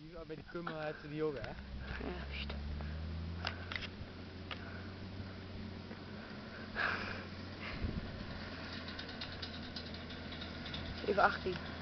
Die bij die kummer uit de yoga, hè? Ja, 7:18.